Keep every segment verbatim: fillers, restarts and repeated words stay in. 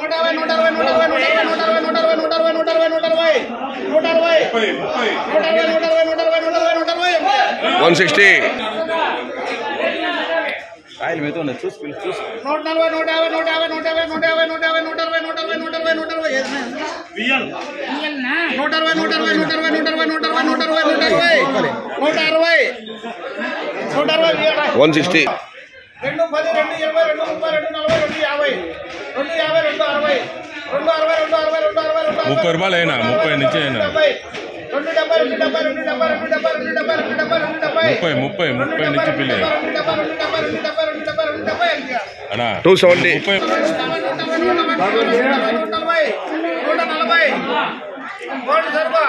one sixty oil में तो ना चूस पिल चूस नोट नलवे नोट यावे नोट यावे नोट यावे नोट यावे नोट यावे नोट यावे नोट यावे नोट यावे नोट यावे रियल रियल ना नोट यावे नोट यावे नोट यावे नोट यावे नोट यावे नोट यावे नोट यावे नोट यावे नोट यावे वन सिक्सटी రెండు పది రెండు ఇరవై రెండు ముప్పై రెండు నలభై రెండు యాభై రెండు యాభై రెండు అరవై రెండు అరవై రెండు అరవై రెండు అరవై రెండు ముప్పై రూపాయలు అయినా ముప్పై నుంచి అయినా రెండు డెబ్బై రెండు డెబ్బై రెండు డెబ్బై రెండు డెబ్బై రెండు డెబ్బై రెండు డెబ్బై రెండు డెబ్బై ముప్పై ముప్పై ముప్పై నుంచి పిల్లే రెండు డెబ్బై రెండు డెబ్బై రెండు డెబ్బై రెండు డెబ్బై రెండు డెబ్బై అన్నా टू सेवेंटी ముప్పై నూట నలభై కోటి సరుకు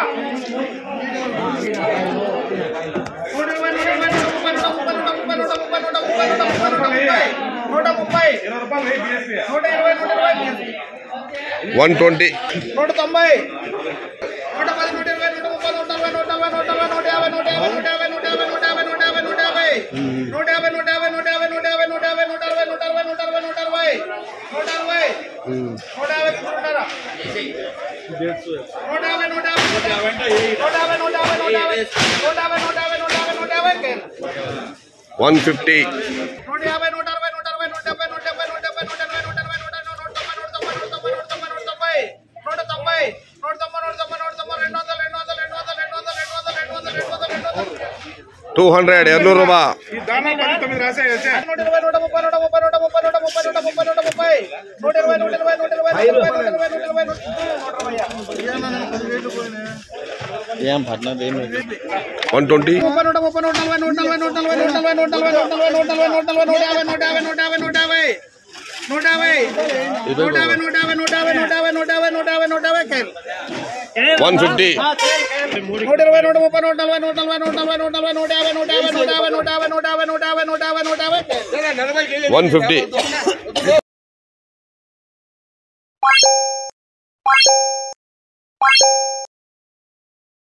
నూట ఇరవై నూట ఇరవై నూట ముప్పై నూట ముప్పై నూట ముప్పై నూట ముప్పై నూట ముప్పై నూట ముప్పై నూట ముప్పై నూట ముప్పై నూట ఇరవై నూట ఇరవై वन ट्वेंटी నూట తొంభై నూట పది నూట ఇరవై నూట ముప్పై నూట నలభై నూట నలభై నూట నలభై నూట యాభై నూట యాభై నూట యాభై నూట యాభై నూట యాభై నూట యాభై నూట యాభై నూట యాభై నూట యాభై నూట యాభై నూట యాభై నూట యాభై నూట అరవై నూట అరవై నూట అరవై నూట అరవై నూట అరవై నూట యాభై తీసుకుంటారా నూట యాభై నూట యాభై నూట యాభై నూట యాభై నూట యాభై నూట యాభై నూట యాభై నూట యాభై నూట యాభై నూట యాభై वन फिफ्टी నూట యాభై నూట అరవై నూట అరవై నూట డెబ్బై నూట డెబ్బై నూట డెబ్బై నూట ఎనభై నూట ఎనభై నూట నూట తొంభై నూట తొంభై నూట తొంభై నూట తొంభై నూట తొంభై నూట తొంభై నూట తొంభై నూట తొంభై రెండు వందలు రెండు వందలు రెండు వందలు రెండు వందలు రెండు వందలు రెండు వందలు రెండు వందలు రెండు వందలు टू हंड्रेड ఎర్నూరు రూపా నూట ఇరవై నూట ముప్పై నూట ముప్పై నూట ముప్పై నూట ముప్పై నూట ముప్పై నూట ముప్పై నూట ఇరవై నూట ఇరవై నూట ఇరవై నూట ఇరవై నూట ఇరవై నూట ఇరవై నూట ఏం పట్నా దేని वन ट्वेंटी ముప్పై నూట ముప్పై నూట నలభై నూట నలభై నూట నలభై నూట నలభై నూట నలభై నూట నలభై నూట నలభై నూట నలభై నూట యాభై నూట యాభై నూట యాభై నూట యాభై నూట యాభై నూట యాభై నూట యాభై నూట యాభై నూట యాభై నూట యాభై నూట యాభై నూట యాభై वन फिफ्टी నూట ఇరవై నూట ముప్పై నూట నలభై నూట నలభై నూట నలభై నూట నలభై నూట యాభై నూట యాభై నూట యాభై నూట యాభై నూట యాభై నూట యాభై నూట యాభై నూట యాభై वन फिफ्टी